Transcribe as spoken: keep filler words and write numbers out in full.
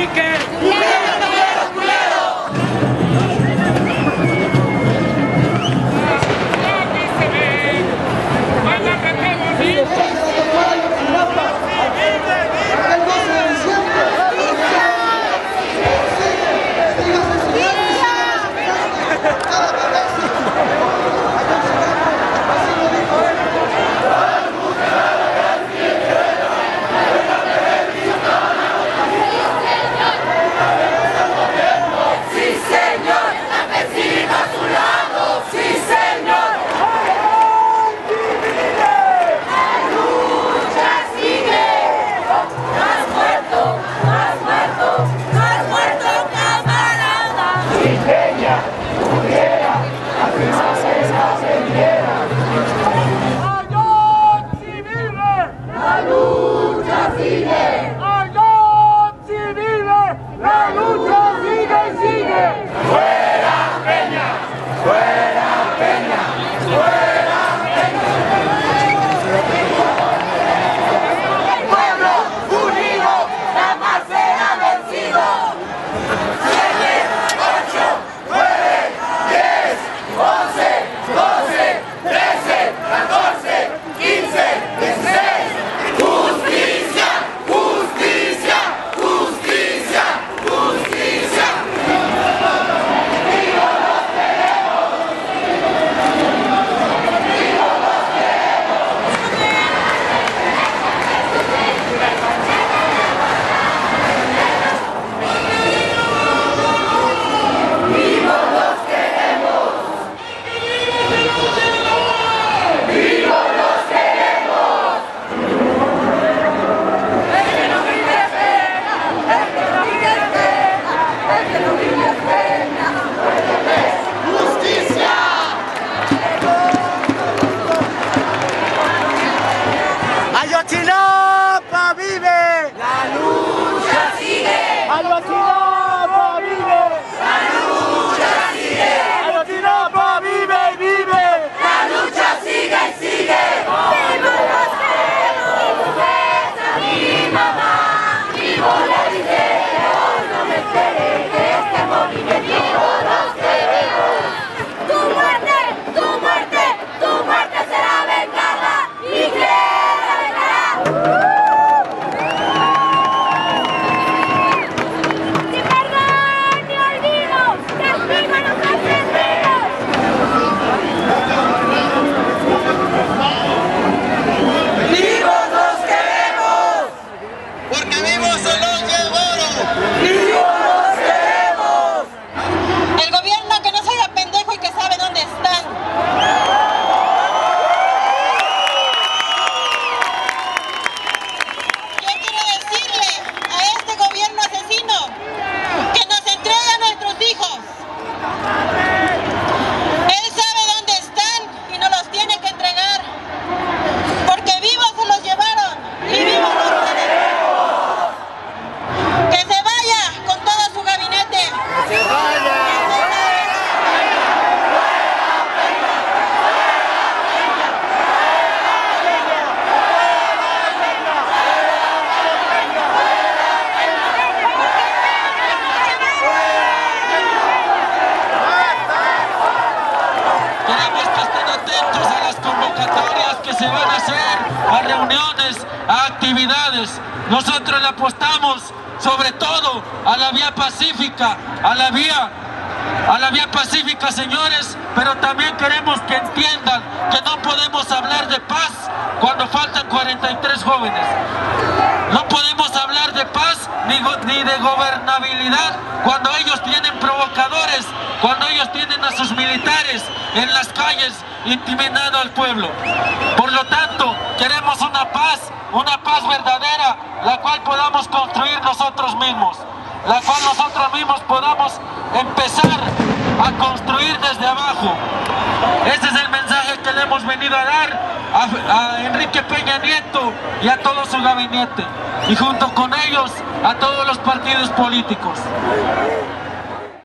que... ¡Ayotzinapa vive! ¡La lucha sigue! ¡Ayotzinapa vive! ¡La lucha sigue! ¡Ayotzinapa vive y vive! ¡La lucha sigue y sigue! ¡Viva los queremos! ¡Esa mi mamá! ¡Vivo la dinero! ¡No me esperes que este movimiento los queremos! ¡Tu muerte! ¡Tu muerte! ¡Tu muerte será vengada! ¡Y que se van a hacer a reuniones, a actividades. Nosotros le apostamos sobre todo a la vía pacífica, a la vía, a la vía pacífica, señores, pero también queremos que entiendan que no podemos hablar de paz cuando faltan cuarenta y tres jóvenes. No podemos hablar de paz ni, ni de gobernabilidad cuando ellos tienen provocadores, cuando ellos tienen a sus militares en las calles intimidando al pueblo. Por lo tanto, queremos una paz, una paz verdadera, la cual podamos construir nosotros mismos, la cual nosotros mismos podamos empezar a construir desde abajo. Ese es el mensaje que le hemos venido a dar a, a Enrique Peña Nieto y a todo su gabinete, y junto con ellos a todos los partidos políticos.